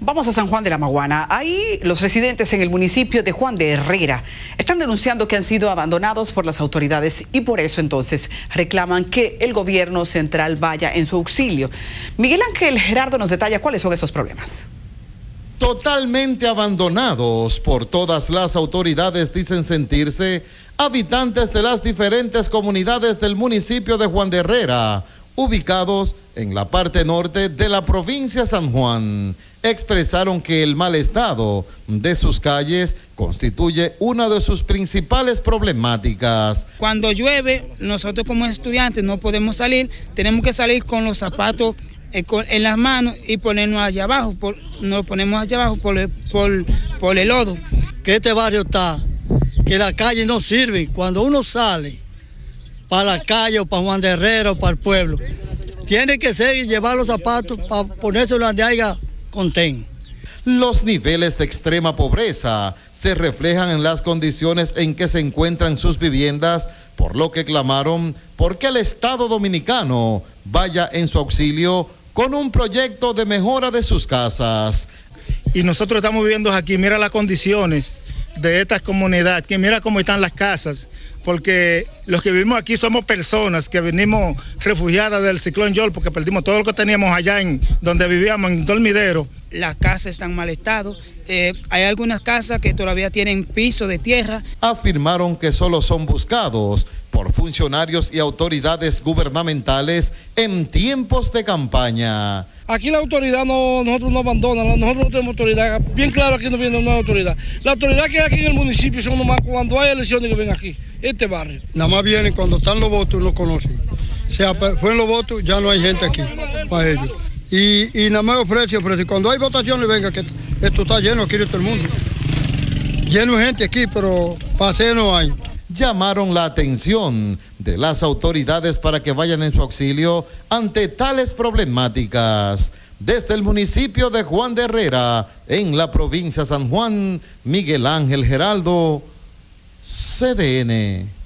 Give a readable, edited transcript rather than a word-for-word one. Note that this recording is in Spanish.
Vamos a San Juan de la Maguana. Ahí los residentes en el municipio de Juan de Herrera están denunciando que han sido abandonados por las autoridades y por eso entonces reclaman que el gobierno central vaya en su auxilio. Miguel Ángel Gerardo nos detalla cuáles son esos problemas. Totalmente abandonados por todas las autoridades, dicen sentirse habitantes de las diferentes comunidades del municipio de Juan de Herrera, ubicados en la parte norte de la provincia San Juan. Expresaron que el mal estado de sus calles constituye una de sus principales problemáticas. Cuando llueve, nosotros como estudiantes no podemos salir, tenemos que salir con los zapatos en las manos y ponernos allá abajo, nos ponemos allá abajo por el lodo. Que este barrio está, que la calle no sirve. Cuando uno sale para la calle o para Juan de Herrera o para el pueblo, tiene que ser y llevar los zapatos para ponerse donde haya contén. Los niveles de extrema pobreza se reflejan en las condiciones en que se encuentran sus viviendas, por lo que clamaron porque el Estado dominicano vaya en su auxilio con un proyecto de mejora de sus casas. Y nosotros estamos viviendo aquí, mira las condiciones de esta comunidad, que mira cómo están las casas, porque los que vivimos aquí somos personas que venimos refugiadas del ciclón York, porque perdimos todo lo que teníamos allá en donde vivíamos, en Dormidero. Las casas están en mal estado, hay algunas casas que todavía tienen piso de tierra. Afirmaron que solo son buscados por funcionarios y autoridades gubernamentales en tiempos de campaña. Aquí la autoridad nosotros no abandona, nosotros no tenemos autoridad, bien claro aquí no viene una autoridad. La autoridad que hay aquí en el municipio son nomás cuando hay elecciones que ven aquí, este barrio. Nada más vienen cuando están los votos y los conocen. O sea, fueron los votos, ya no hay gente aquí para ellos. Y nada más ofrece. Cuando hay votaciones, venga, que esto está lleno aquí de todo el mundo. Lleno de gente aquí, pero paseo no hay. Llamaron la atención de las autoridades para que vayan en su auxilio ante tales problemáticas. Desde el municipio de Juan de Herrera, en la provincia San Juan, Miguel Ángel Geraldo, CDN.